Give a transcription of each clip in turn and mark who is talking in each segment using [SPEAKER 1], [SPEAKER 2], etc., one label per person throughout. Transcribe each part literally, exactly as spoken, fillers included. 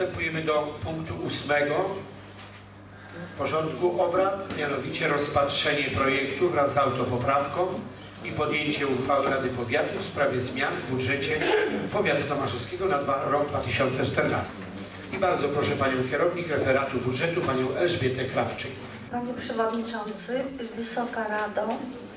[SPEAKER 1] Przystępujemy do punktu ósmego porządku obrad, mianowicie rozpatrzenie projektu wraz z autopoprawką i podjęcie uchwały Rady Powiatu w sprawie zmian w budżecie Powiatu Tomaszowskiego na rok dwa tysiące czternasty. I bardzo proszę Panią Kierownik Referatu Budżetu, Panią Elżbietę Krawczyk.
[SPEAKER 2] Panie Przewodniczący, Wysoka Rado,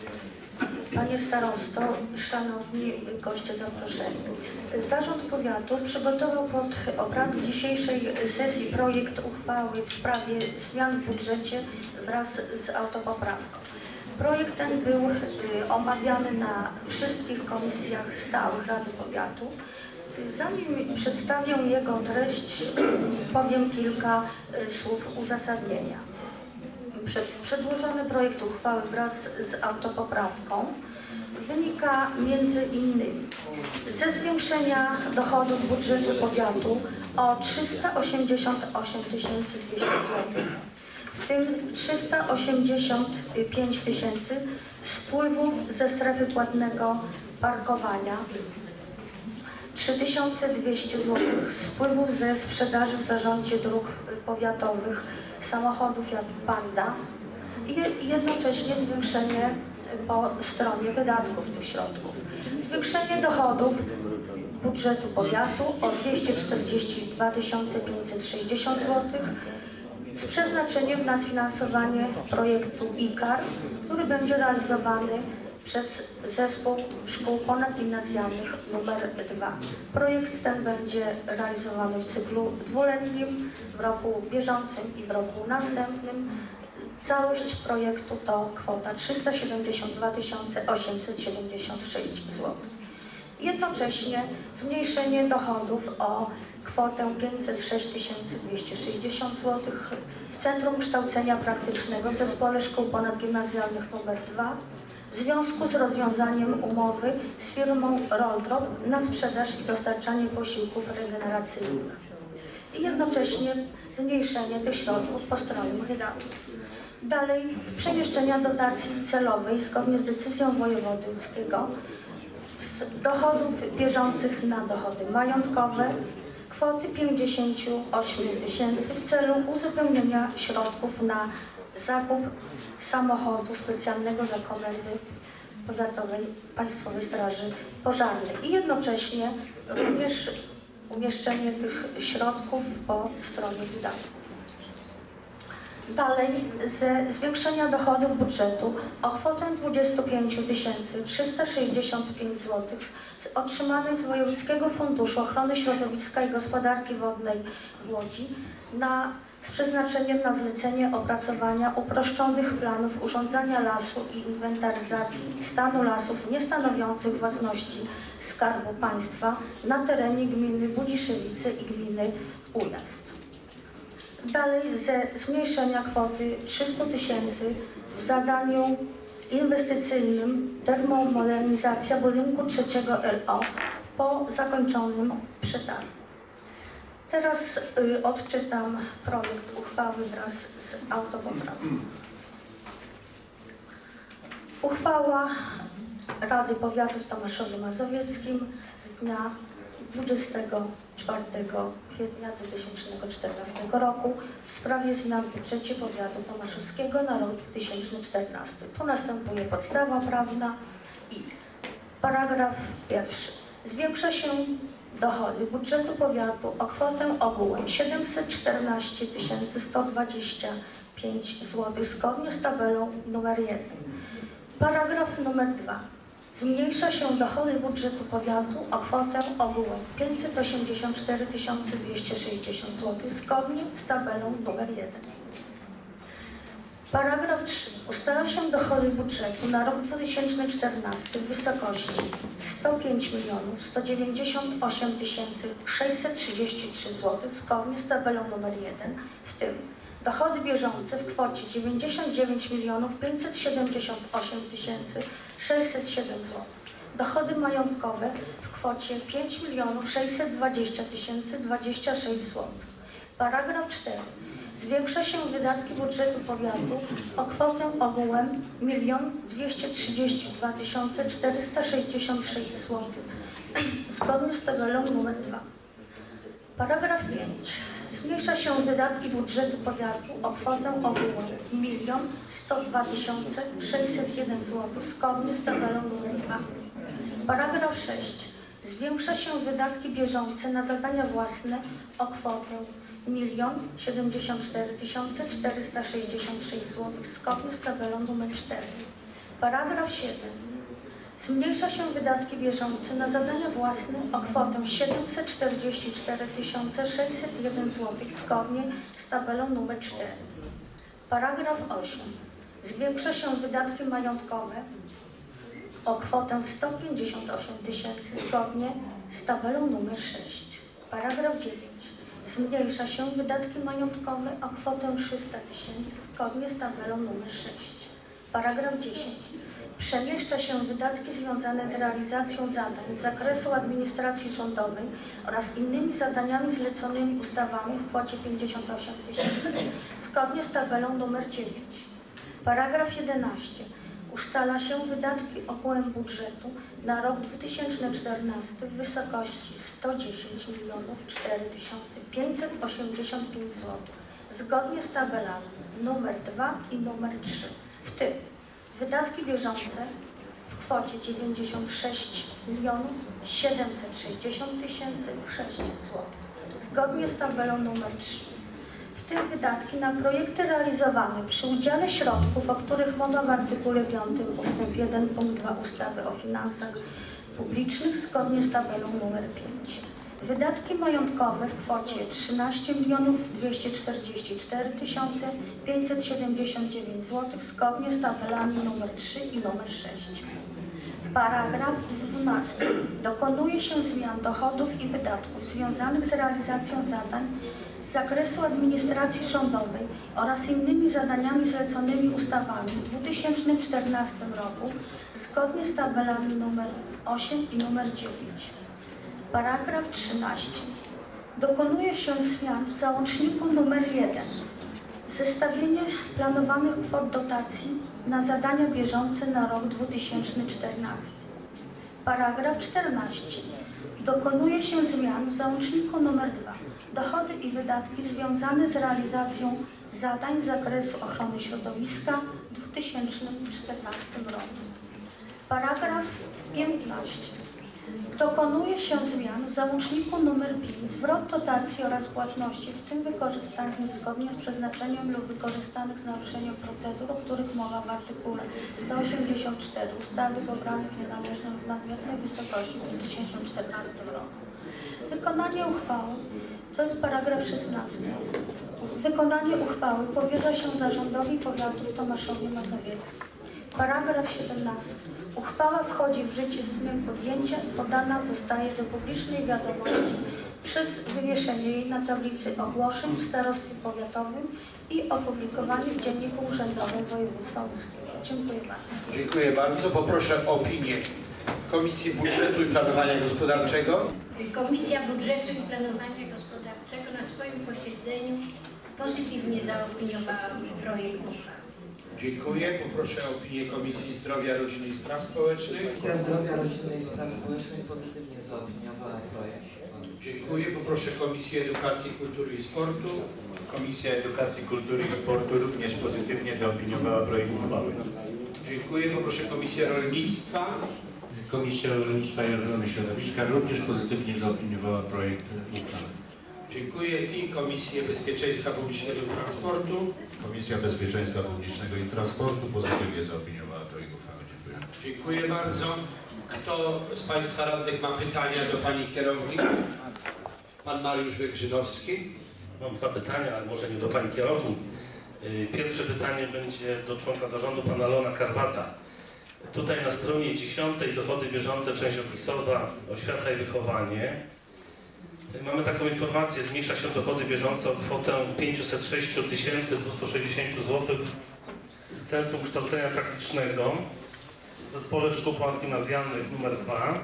[SPEAKER 2] Panie Starosto, Szanowni Goście zaproszeni. Zarząd Powiatu przygotował pod obrady dzisiejszej sesji projekt uchwały w sprawie zmian w budżecie wraz z autopoprawką. Projekt ten był omawiany na wszystkich komisjach stałych Rady Powiatu. Zanim przedstawię jego treść, powiem kilka słów uzasadnienia. Przedłożony projekt uchwały wraz z autopoprawką wynika między innymi ze zwiększenia dochodów budżetu powiatu o trzysta osiemdziesiąt osiem tysięcy dwieście złotych, w tym trzysta osiemdziesiąt pięć tysięcy z wpływów ze strefy płatnego parkowania, trzy tysiące dwieście złotych z wpływów ze sprzedaży w zarządzie dróg powiatowych samochodów jak Panda i jednocześnie zwiększenie po stronie wydatków tych środków. Zwiększenie dochodów budżetu powiatu o dwieście czterdzieści dwa tysiące pięćset sześćdziesiąt złotych z przeznaczeniem na sfinansowanie projektu I K A R, który będzie realizowany przez Zespół Szkół Ponadgimnazjalnych numer dwa. Projekt ten będzie realizowany w cyklu dwuletnim, w roku bieżącym i w roku następnym. Całość projektu to kwota trzysta siedemdziesiąt dwa tysiące osiemset siedemdziesiąt sześć złotych. Jednocześnie zmniejszenie dochodów o kwotę pięćset sześć tysięcy dwieście sześćdziesiąt złotych w Centrum Kształcenia Praktycznego w Zespole Szkół Ponadgimnazjalnych numer dwa w związku z rozwiązaniem umowy z firmą Roldrop na sprzedaż i dostarczanie posiłków regeneracyjnych. I jednocześnie zmniejszenie tych środków po stronie wydatków. Dalej przemieszczenia dotacji celowej zgodnie z decyzją wojewody łódzkiego z dochodów bieżących na dochody majątkowe kwoty pięćdziesiąt osiem tysięcy w celu uzupełnienia środków na zakup samochodu specjalnego dla Komendy Powiatowej Państwowej Straży Pożarnej i jednocześnie również umieszczenie tych środków po stronie wydatków. Dalej, ze zwiększenia dochodów budżetu o kwotę dwadzieścia pięć tysięcy trzysta sześćdziesiąt pięć złotych otrzymanej z Wojewódzkiego Funduszu Ochrony Środowiska i Gospodarki Wodnej w Łodzi na, z przeznaczeniem na zlecenie opracowania uproszczonych planów urządzania lasu i inwentaryzacji stanu lasów niestanowiących własności Skarbu Państwa na terenie gminy Budziszewice i gminy Ujazd. Dalej, ze zmniejszenia kwoty trzysta tysięcy w zadaniu inwestycyjnym termomodernizacja budynku trzeciego L O po zakończonym przetargu. Teraz y, odczytam projekt uchwały wraz z autopoprawką. Uchwała Rady Powiatu w Tomaszowie Mazowieckim z dnia dwudziestego czwartego kwietnia dwa tysiące czternastego roku w sprawie zmian w budżecie Powiatu Tomaszowskiego na rok dwa tysiące czternasty. Tu następuje podstawa prawna i paragraf pierwszy. Zwiększa się dochody budżetu powiatu o kwotę ogółem siedemset czternaście tysięcy sto dwadzieścia pięć złotych zgodnie z tabelą numer jeden. Paragraf numer dwa. Zmniejsza się dochody budżetu powiatu o kwotę ogółem pięćset osiemdziesiąt cztery tysiące dwieście sześćdziesiąt złotych zgodnie z tabelą numer jeden. Paragraf trzy. Ustala się dochody budżetu na rok dwa tysiące czternasty w wysokości sto pięć milionów sto dziewięćdziesiąt osiem tysięcy sześćset trzydzieści trzy złotych zgodnie z tabelą numer jeden, w tym dochody bieżące w kwocie dziewięćdziesiąt dziewięć milionów pięćset siedemdziesiąt osiem tysięcy sześćset siedem złotych. Dochody majątkowe w kwocie pięć milionów sześćset dwadzieścia tysięcy dwadzieścia sześć złotych. Paragraf cztery. Zwiększa się wydatki budżetu powiatu o kwotę ogółem milion dwieście trzydzieści dwa tysiące czterysta sześćdziesiąt sześć złotych zgodnie z tabelą numer dwa. Paragraf piąty. Zmniejsza się wydatki budżetu powiatu o kwotę ogółu milion sto dwa tysiące sześćset jeden złotych zgodnie z tabelą numer dwa. Paragraf sześć. Zwiększa się wydatki bieżące na zadania własne o kwotę milion siedemdziesiąt cztery tysiące czterysta sześćdziesiąt sześć złotych zgodnie z tabelą numer cztery. Paragraf siedem. Zmniejsza się wydatki bieżące na zadania własne o kwotę siedemset czterdzieści cztery tysiące sześćset jeden złotych zgodnie z tabelą numer cztery. Paragraf osiem. Zwiększa się wydatki majątkowe o kwotę sto pięćdziesiąt osiem tysięcy zgodnie z tabelą numer sześć. Paragraf dziewięć. Zmniejsza się wydatki majątkowe o kwotę trzysta tysięcy zgodnie z tabelą numer sześć. Paragraf dziesięć. Przemieszcza się wydatki związane z realizacją zadań z zakresu administracji rządowej oraz innymi zadaniami zleconymi ustawami w kwocie pięćdziesiąt osiem tysięcy zgodnie z tabelą numer dziewięć. Paragraf jedenasty. Ustala się wydatki ogółem budżetu na rok dwa tysiące czternasty w wysokości sto dziesięć milionów cztery tysiące pięćset osiemdziesiąt pięć złotych zgodnie z tabelami numer dwa i numer trzy, w tym wydatki bieżące w kwocie dziewięćdziesiąt sześć milionów siedemset sześćdziesiąt tysięcy sześć złotych zgodnie z tabelą numer trzy. W tym wydatki na projekty realizowane przy udziale środków, o których mowa w artykule piątym ustęp jeden punkt dwa ustawy o finansach publicznych zgodnie z tabelą numer pięć. Wydatki majątkowe w kwocie trzynaście milionów dwieście czterdzieści cztery tysiące pięćset siedemdziesiąt dziewięć złotych zgodnie z tabelami numer trzy i numer sześć. Paragraf dwunasty. Dokonuje się zmian dochodów i wydatków związanych z realizacją zadań z zakresu administracji rządowej oraz innymi zadaniami zleconymi ustawami w dwa tysiące czternastym roku zgodnie z tabelami numer osiem i numer dziewięć. Paragraf trzynasty. Dokonuje się zmian w załączniku numer jeden. Zestawienie planowanych kwot dotacji na zadania bieżące na rok dwa tysiące czternasty. Paragraf czternasty. Dokonuje się zmian w załączniku numer dwa. Dochody i wydatki związane z realizacją zadań z zakresu ochrony środowiska w dwa tysiące czternastym roku. Paragraf piętnasty. Dokonuje się zmian w załączniku numer pięć. Zwrot dotacji oraz płatności, w tym wykorzystanych niezgodnie z przeznaczeniem lub wykorzystanych z naruszeniem procedur, o których mowa w artykule sto osiemdziesiąt cztery ustawy pobranych nienależnym w nadmiernej wysokości w dwa tysiące czternastym roku. Wykonanie uchwały, to jest paragraf szesnasty. Wykonanie uchwały powierza się zarządowi powiatu w Tomaszowie Mazowieckim. Paragraf siedemnasty. Uchwała wchodzi w życie z dniem podjęcia i podana zostaje do publicznej wiadomości przez wywieszenie jej na tablicy ogłoszeń w starostwie powiatowym i opublikowanie w Dzienniku Urzędowym Województwa Łódzkiego. Dziękuję bardzo.
[SPEAKER 1] Dziękuję bardzo. Poproszę o opinię Komisji Budżetu i Planowania Gospodarczego.
[SPEAKER 3] Komisja Budżetu i Planowania Gospodarczego na swoim posiedzeniu pozytywnie zaopiniowała projekt uchwały.
[SPEAKER 1] Dziękuję. Poproszę o opinię Komisji Zdrowia, Rodziny i Spraw Społecznych.
[SPEAKER 4] Komisja Zdrowia, Rodziny i Spraw Społecznych pozytywnie zaopiniowała projekt.
[SPEAKER 1] Dziękuję. Poproszę Komisję Edukacji, Kultury i Sportu.
[SPEAKER 5] Komisja Edukacji, Kultury i Sportu również pozytywnie zaopiniowała projekt uchwały.
[SPEAKER 1] Dziękuję. Poproszę Komisję Rolnictwa.
[SPEAKER 6] Komisja Rolnictwa i Ochrony Środowiska również pozytywnie zaopiniowała projekt uchwały.
[SPEAKER 1] Dziękuję. I Komisję Bezpieczeństwa Publicznego i Transportu.
[SPEAKER 5] Komisja Bezpieczeństwa Publicznego i Transportu pozytywnie zaopiniowała projekt uchwały. Dziękuję.
[SPEAKER 1] Dziękuję bardzo. Kto z Państwa radnych ma pytania do Pani Kierownik? Pan Mariusz Wygrzydowski.
[SPEAKER 7] Mam dwa pytania, ale może nie do Pani Kierownik. Pierwsze pytanie będzie do członka zarządu Pana Leona Karwata. Tutaj na stronie dziesiątej dochody bieżące, część opisowa, oświata i wychowanie. Mamy taką informację, zmniejsza się dochody bieżące o kwotę pięćset sześć tysięcy dwieście sześćdziesiąt złotych w Centrum Kształcenia Praktycznego w Zespole Szkół Ponadgimnazjalnych nr dwa.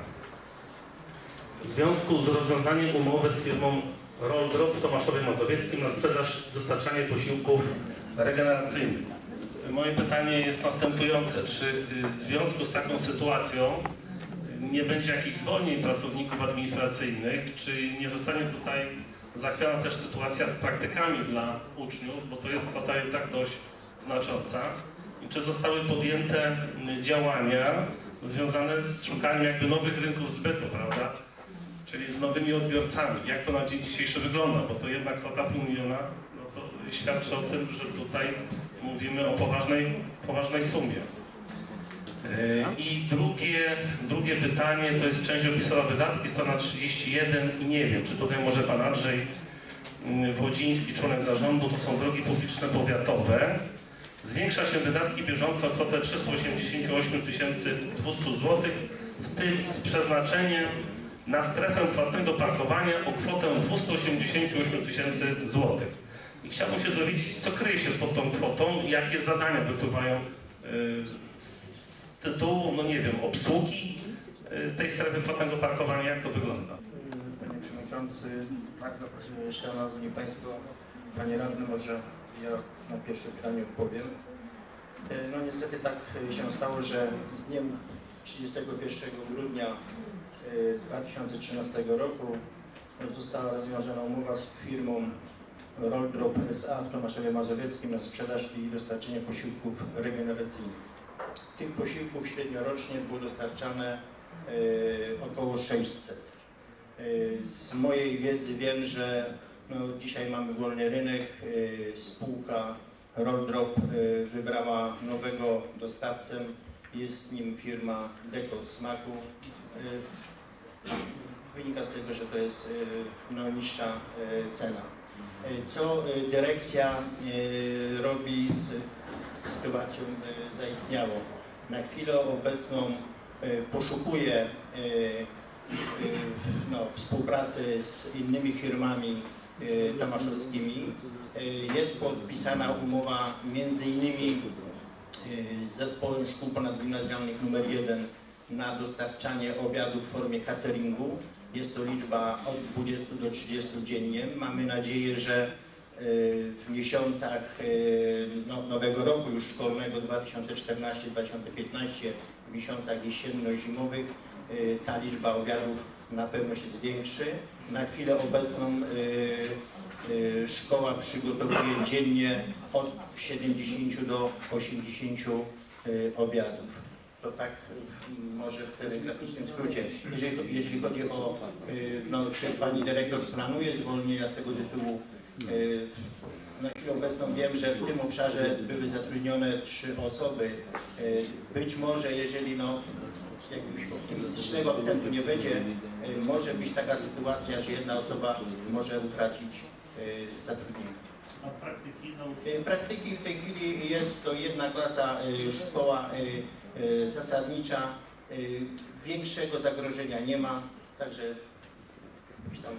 [SPEAKER 7] W związku z rozwiązaniem umowy z firmą Roll Drop w Tomaszowie Mazowieckim na sprzedaż dostarczanie posiłków regeneracyjnych. Moje pytanie jest następujące. Czy w związku z taką sytuacją nie będzie jakichś zwolnień pracowników administracyjnych? Czy nie zostanie tutaj Zachwiana też sytuacja z praktykami dla uczniów, bo to jest kwota jednak dość znacząca. I czy zostały podjęte działania związane z szukaniem jakby nowych rynków zbytu, prawda? Czyli z nowymi odbiorcami. Jak to na dzień dzisiejszy wygląda, bo to jednak kwota pół miliona, no to świadczy o tym, że tutaj mówimy o poważnej, poważnej sumie. I drugie, drugie pytanie to jest część opisowa wydatki, strona trzydzieści jeden i nie wiem, czy tutaj może Pan Andrzej Włodziński, członek zarządu, to są drogi publiczne powiatowe. Zwiększa się wydatki bieżące o kwotę trzysta osiemdziesiąt osiem tysięcy dwieście złotych, w tym z przeznaczeniem na strefę płatnego parkowania o kwotę dwieście osiemdziesiąt osiem tysięcy złotych. I chciałbym się dowiedzieć, co kryje się pod tą kwotą i jakie zadania wypływają z tytułu, no nie wiem, obsługi tej strefy płatnego parkowania, jak to wygląda?
[SPEAKER 8] Panie Przewodniczący, bardzo proszę, Szanowni Państwo, Panie Radny, może ja na pierwsze pytanie odpowiem. No niestety tak się stało, że z dniem trzydziestego pierwszego grudnia dwa tysiące trzynastego roku została rozwiązana umowa z firmą Roldrop S A w Tomaszowie Mazowieckim na sprzedaż i dostarczenie posiłków regeneracyjnych. Tych posiłków średnio rocznie było dostarczane około sześćset. Z mojej wiedzy wiem, że no, dzisiaj mamy wolny rynek. Spółka Roldrop wybrała nowego dostawcę. Jest nim firma Deko Smaku. Wynika z tego, że to jest no, niższa cena. Co dyrekcja robi z sytuacją zaistniałą? Na chwilę obecną poszukuje no, współpracy z innymi firmami tomaszowskimi. Jest podpisana umowa między innymi z Zespołem Szkół Ponadgimnazjalnych numer jeden na dostarczanie obiadów w formie cateringu. Jest to liczba od dwudziestu do trzydziestu dziennie. Mamy nadzieję, że w miesiącach no, nowego roku już szkolnego dwa tysiące czternastego do dwa tysiące piętnastego, w miesiącach jesienno-zimowych ta liczba obiadów na pewno się zwiększy. Na chwilę obecną szkoła przygotowuje dziennie od siedemdziesięciu do osiemdziesięciu obiadów. To tak może w telegraficznym skrócie. Jeżeli, jeżeli chodzi o, no, czy Pani Dyrektor planuje zwolnienia z tego tytułu, na chwilę obecną wiem, że w tym obszarze były zatrudnione trzy osoby. Być może, jeżeli no, jakiegoś optymistycznego akcentu nie będzie, może być taka sytuacja, że jedna osoba może utracić zatrudnienie.
[SPEAKER 7] A praktyki? No...
[SPEAKER 8] Praktyki w tej chwili jest to jedna klasa, szkoła zasadnicza. Większego zagrożenia nie ma, także tam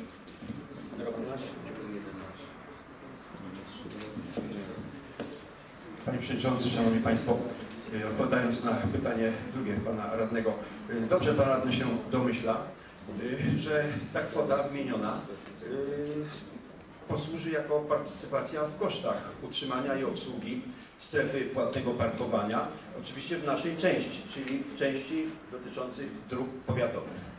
[SPEAKER 9] Panie Przewodniczący, Szanowni Państwo, odpowiadając na pytanie drugie Pana Radnego, dobrze Pan Radny się domyśla, że ta kwota zmieniona posłuży jako partycypacja w kosztach utrzymania i obsługi strefy płatnego parkowania, oczywiście w naszej części, czyli w części dotyczących dróg powiatowych.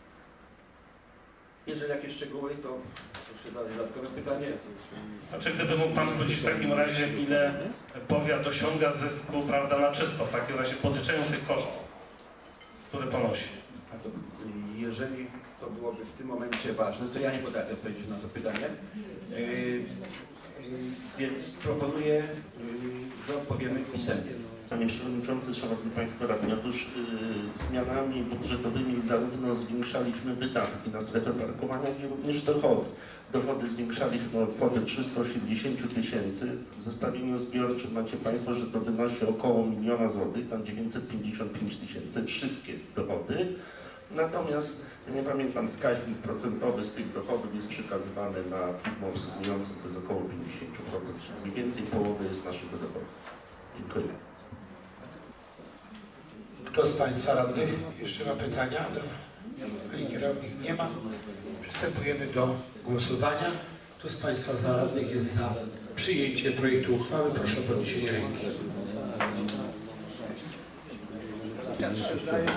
[SPEAKER 9] Jeżeli jakieś szczegóły, to proszę dalej dodatkowe pytanie.
[SPEAKER 7] Znaczy, gdyby mógł Pan powiedzieć w takim razie, ile powiat osiąga zysku, prawda, na czysto, w takim razie podliczeniu tych kosztów, które ponosi.
[SPEAKER 9] A to, jeżeli to byłoby w tym momencie ważne, to ja nie potrafię odpowiedzieć na to pytanie. Yy, yy, więc proponuję, yy, że odpowiemy pisemnie.
[SPEAKER 10] Panie Przewodniczący, Szanowni Państwo Radni, otóż yy, zmianami budżetowymi zarówno zwiększaliśmy wydatki na strefę parkowania, jak i również dochody. Dochody zwiększaliśmy o kwotę trzysta osiemdziesiąt tysięcy. W zestawieniu zbiorczym macie Państwo, że to wynosi około miliona złotych, tam dziewięćset pięćdziesiąt pięć tysięcy, wszystkie dochody. Natomiast, nie pamiętam, wskaźnik procentowy z tych dochodów jest przekazywany na firmę obsługującą, to jest około pięćdziesiąt procent, czyli mniej więcej połowy jest naszego dochodu. Dziękuję.
[SPEAKER 1] Kto z Państwa radnych jeszcze ma pytania? Pani kierownik nie ma. Przystępujemy do głosowania. Kto z Państwa radnych jest za przyjęciem projektu uchwały? Proszę o podniesienie ręki.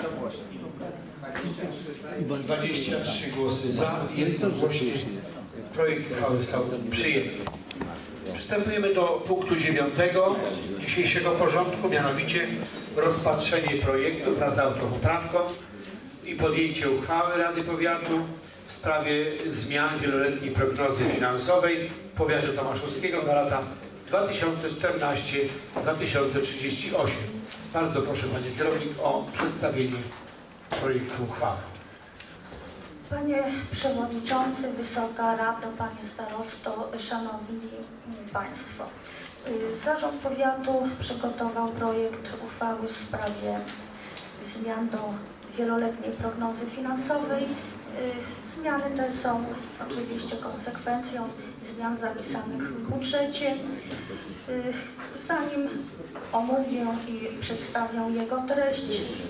[SPEAKER 1] dwadzieścia trzy głosy za, jednogłośnie Projekt uchwały został przyjęty. Przystępujemy do punktu dziewiątego dzisiejszego porządku, mianowicie rozpatrzenie projektu wraz z autopoprawką i podjęcie uchwały Rady Powiatu w sprawie zmian wieloletniej prognozy finansowej powiatu tomaszowskiego na lata dwa tysiące czternasty do dwa tysiące trzydziestego ósmego. Bardzo proszę Panie Kierownik o przedstawienie projektu uchwały.
[SPEAKER 2] Panie Przewodniczący, Wysoka Rado, Panie Starosto, Szanowni Państwo. Zarząd Powiatu przygotował projekt uchwały w sprawie zmian do wieloletniej prognozy finansowej. Zmiany te są oczywiście konsekwencją zmian zapisanych w budżecie. Zanim omówię i przedstawię jego treść,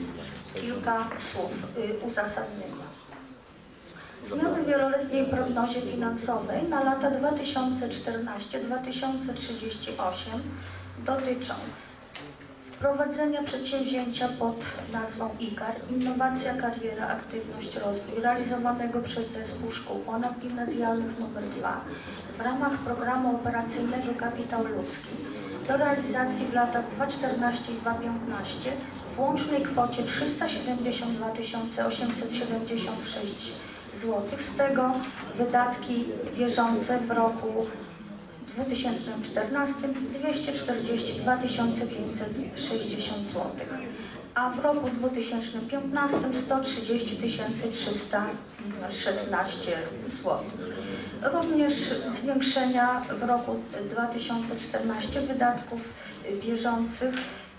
[SPEAKER 2] kilka słów uzasadnienia. Zmiany w wieloletniej prognozie finansowej na lata dwa tysiące czternasty do dwa tysiące trzydziestego ósmego dotyczą prowadzenia przedsięwzięcia pod nazwą I K A R, Innowacja, Kariera, Aktywność, Rozwój, realizowanego przez Zespół Szkół Ponadgimnazjalnych numer dwa w ramach programu operacyjnego Kapitał Ludzki do realizacji w latach dwa tysiące czternastym i dwa tysiące piętnastym w łącznej kwocie trzysta siedemdziesiąt dwa tysiące osiemset siedemdziesiąt sześć złotych. Z tego wydatki bieżące w roku dwa tysiące czternastym dwieście czterdzieści dwa tysiące pięćset sześćdziesiąt złotych, a w roku dwa tysiące piętnastym sto trzydzieści tysięcy trzysta szesnaście złotych. Również zwiększenia w roku dwa tysiące czternastym wydatków bieżących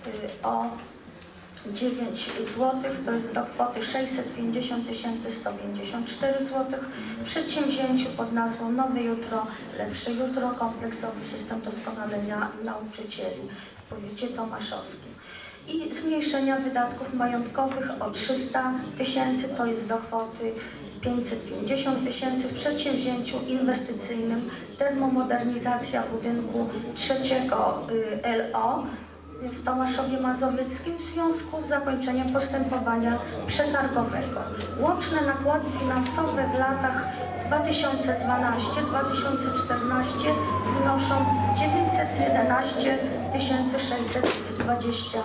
[SPEAKER 2] o dziewięć złotych, to jest do kwoty sześćset pięćdziesiąt tysięcy sto pięćdziesiąt cztery złotych w przedsięwzięciu pod nazwą Nowe Jutro, Lepsze Jutro, kompleksowy system doskonalenia nauczycieli w powiecie tomaszowskim. I zmniejszenia wydatków majątkowych o trzysta tysięcy, to jest do kwoty pięćset pięćdziesiąt tysięcy w przedsięwzięciu inwestycyjnym termomodernizacja budynku trzeciego L O w Tomaszowie Mazowieckim w związku z zakończeniem postępowania przetargowego. Łączne nakłady finansowe w latach dwa tysiące dwunastym do dwa tysiące czternastego wynoszą dziewięćset jedenaście tysięcy sześćset dwadzieścia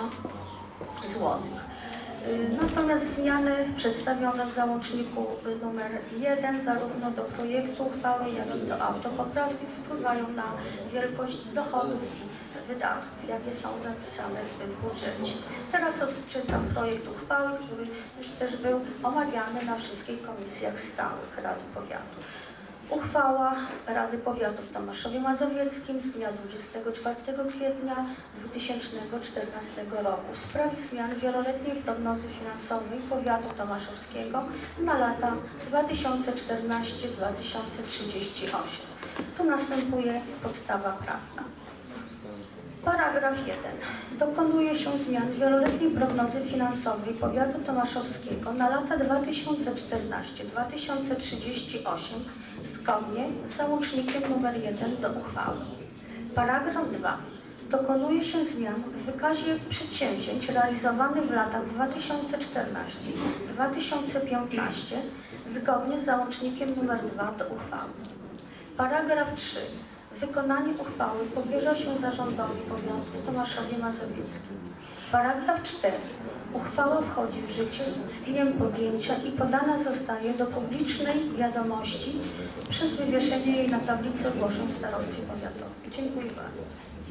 [SPEAKER 2] złotych. Natomiast zmiany przedstawione w załączniku numer jeden zarówno do projektu uchwały, jak i do autopoprawki wpływają na wielkość dochodów i wydatków, jakie są zapisane w budżecie. Teraz odczytam projekt uchwały, który już też był omawiany na wszystkich komisjach stałych Rady Powiatu. Uchwała Rady Powiatu w Tomaszowie Mazowieckim z dnia dwudziestego czwartego kwietnia dwa tysiące czternastego roku w sprawie zmian wieloletniej prognozy finansowej Powiatu Tomaszowskiego na lata dwa tysiące czternasty do dwa tysiące trzydziestego ósmego. Tu następuje podstawa prawna. Paragraf jeden. Dokonuje się zmian wieloletniej prognozy finansowej Powiatu Tomaszowskiego na lata dwa tysiące czternasty do dwa tysiące trzydziestego ósmego zgodnie z załącznikiem nr jeden do uchwały. Paragraf dwa. Dokonuje się zmian w wykazie przedsięwzięć realizowanych w latach dwa tysiące czternastym do dwa tysiące piętnastego zgodnie z załącznikiem nr dwa do uchwały. Paragraf trzy. Wykonanie uchwały powierza się zarządowi powiatu w Tomaszowie Mazowieckim. Paragraf cztery. Uchwała wchodzi w życie z dniem podjęcia i podana zostaje do publicznej wiadomości przez wywieszenie jej na tablicy ogłoszeń w starostwie powiatowym. Dziękuję bardzo.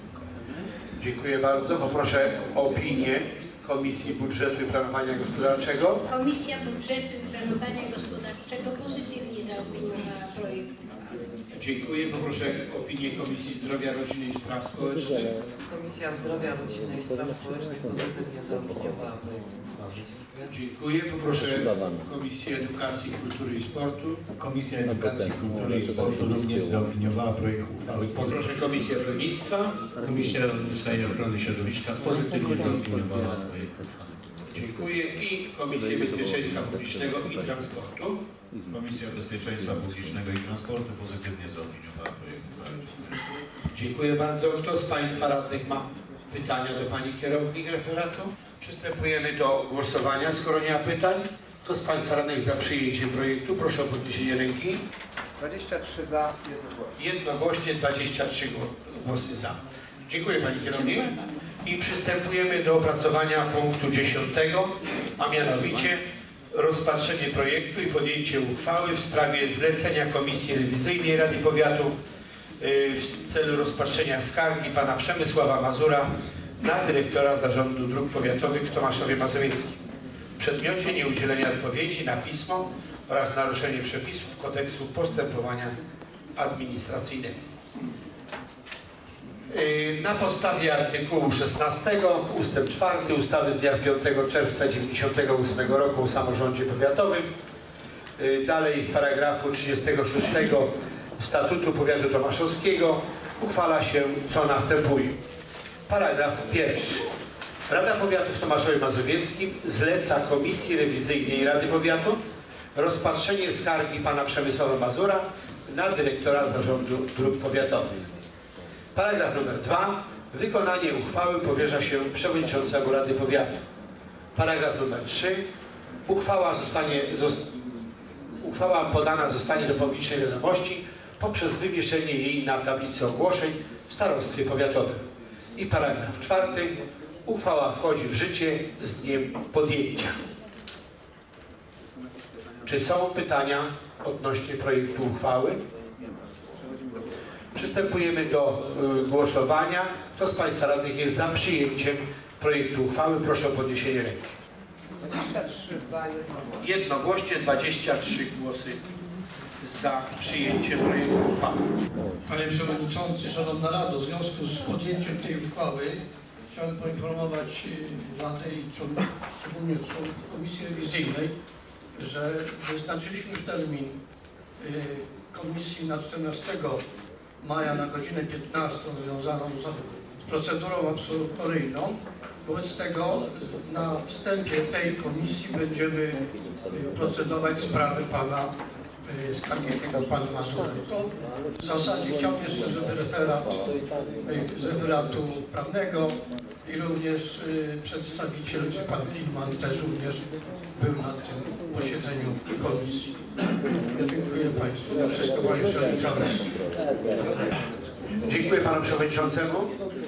[SPEAKER 1] Dziękuję bardzo. Poproszę o opinię Komisji Budżetu i Planowania Gospodarczego.
[SPEAKER 3] Komisja Budżetu i Planowania Gospodarczego pozytywnie zaopiniowała projekt.
[SPEAKER 1] Dziękuję. Poproszę opinię Komisji Zdrowia, Rodziny i Spraw Społecznych.
[SPEAKER 4] Komisja Zdrowia, Rodziny i Spraw Społecznych pozytywnie zaopiniowała projekt uchwały.
[SPEAKER 1] Dziękuję. Poproszę Komisję Edukacji, Kultury i Sportu.
[SPEAKER 5] Komisja Edukacji, Kultury i Sportu również zaopiniowała projekt uchwały.
[SPEAKER 1] Poproszę Komisję Rolnictwa.
[SPEAKER 6] Komisja Rolnictwa i Ochrony Środowiska pozytywnie zaopiniowała projekt uchwały.
[SPEAKER 1] Dziękuję. I Komisję Bezpieczeństwa Publicznego i Transportu.
[SPEAKER 5] Komisja Bezpieczeństwa Publicznego i Transportu pozytywnie zaopiniowała projekt uchwały.
[SPEAKER 1] Dziękuję bardzo. Kto z Państwa radnych ma pytania do Pani Kierownik Referatu? Przystępujemy do głosowania. Skoro nie ma pytań, kto z Państwa radnych za przyjęciem projektu? Proszę o podniesienie ręki.
[SPEAKER 11] dwadzieścia trzy za, jednogłośnie.
[SPEAKER 1] Jednogłośnie dwadzieścia trzy głosy za. Dziękuję Pani Kierownik. I przystępujemy do opracowania punktu dziesiątego, a mianowicie rozpatrzenie projektu i podjęcie uchwały w sprawie zlecenia Komisji Rewizyjnej Rady Powiatu w celu rozpatrzenia skargi Pana Przemysława Mazura na dyrektora Zarządu Dróg Powiatowych w Tomaszowie Mazowieckim w przedmiocie nieudzielenia odpowiedzi na pismo oraz naruszenie przepisów Kodeksu Postępowania Administracyjnego. Na podstawie artykułu szesnastego ustęp czwarty ustawy z dnia piątego czerwca tysiąc dziewięćset dziewięćdziesiątego ósmego roku o samorządzie powiatowym, dalej paragrafu trzydziestego szóstego Statutu Powiatu Tomaszowskiego uchwala się, co następuje. Paragraf pierwszy. Rada Powiatu w Tomaszowie Mazowieckim zleca Komisji Rewizyjnej Rady Powiatu rozpatrzenie skargi Pana Przemysława Mazura na dyrektora Zarządu Dróg Powiatowych. Paragraf numer dwa. Wykonanie uchwały powierza się przewodniczącemu Rady Powiatu. Paragraf numer trzy. Uchwała, zostanie, zost, uchwała podana zostanie do publicznej wiadomości poprzez wywieszenie jej na tablicy ogłoszeń w starostwie powiatowym. I paragraf czwarty. Uchwała wchodzi w życie z dniem podjęcia. Czy są pytania odnośnie projektu uchwały? Przystępujemy do y, głosowania. Kto z Państwa radnych jest za przyjęciem projektu uchwały? Proszę o podniesienie ręki.
[SPEAKER 11] dwadzieścia trzy za, jednogłośnie.
[SPEAKER 1] Jednogłośnie dwadzieścia trzy głosy za przyjęciem projektu uchwały.
[SPEAKER 12] Panie Przewodniczący, Szanowna Rado, w związku z podjęciem tej uchwały chciałem poinformować Radę i szczególnie członków Komisji Rewizyjnej, że wyznaczyliśmy już termin Komisji na czternastego maja na godzinę piętnastą związaną z procedurą absolutoryjną. Wobec tego na wstępie tej komisji będziemy procedować sprawy pana skargiego pana Mazura. To w zasadzie chciałbym jeszcze, żeby referat z referatu prawnego i również y, przedstawiciel, czy pan Kilman też również był na tym posiedzeniu komisji. Ja dziękuję Państwu. To wszystko, Panie Przewodniczący.
[SPEAKER 1] Dziękuję Panu Przewodniczącemu.